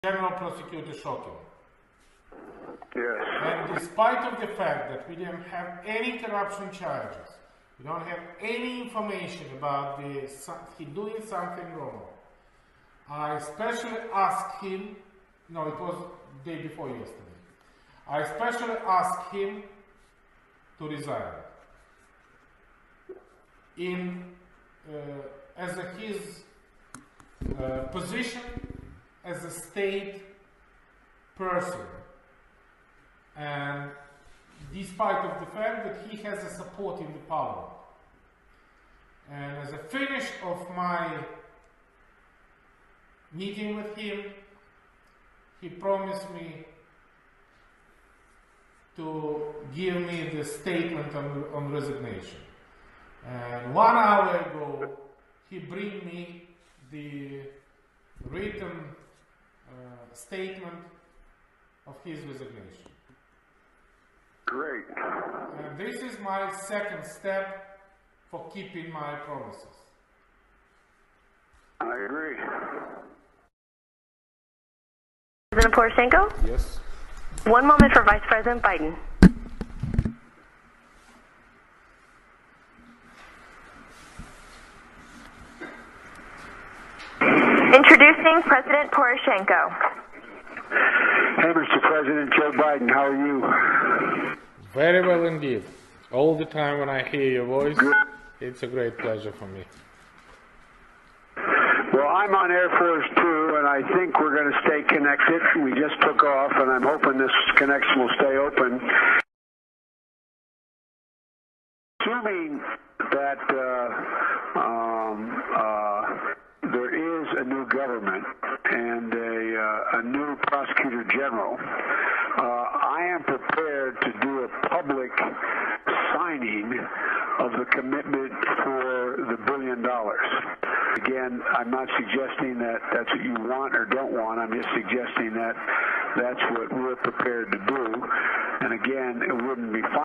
General Prosecutor Shokin. Yes. And despite of the fact that we didn't have any corruption charges, we don't have any information about he doing something wrong, I especially asked him, no, it was the day before yesterday, I especially asked him to resign as his position as a state person, and despite of the fact that he has a support in the parliament. And as a finish of my meeting with him, he promised me to give me the statement on resignation. And 1 hour ago, he bring me the written statement of his resignation. Great. And this is my second step for keeping my promises. I agree. President Poroshenko? Yes. 1 moment for Vice President Biden. Introducing President Poroshenko. Hey, Mr. President Joe Biden, how are you? Very well indeed. All the time when I hear your voice, Good. it's a great pleasure for me. Well, I'm on Air Force 2, and I think we're going to stay connected. We just took off, and I'm hoping this connection will stay open. Assuming that there is a new government and a new prosecutor general, I am prepared to do a public signing of the commitment for the $1 billion. Again, I'm not suggesting that that's what you want or don't want. I'm just suggesting that that's what we're prepared to do. And again, it wouldn't be